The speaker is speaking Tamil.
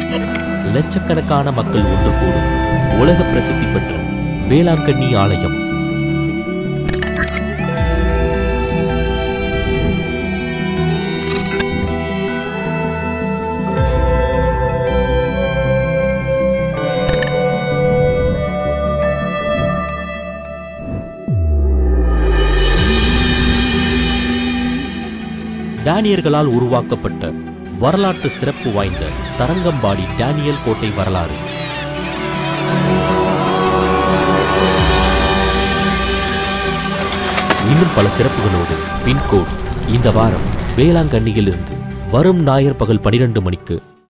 லட்சக்கணக்கான மக்கள் ஒன்று கூடும் உலக பிரசித்தி பெற்ற வேளாங்கண்ணி ஆலயம். டேனியர்களால் உருவாக்கப்பட்ட வரலாற்று சிறப்பு வாய்ந்த தரங்கம்பாடி டேனியல் கோட்டை வரலாறு. இன்னும் பல சிறப்புகளோடு பின்கோட் இந்த வாரம் வேளாங்கண்ணியிலிருந்து வரும் ஞாயிறு பகல் 12 மணிக்கு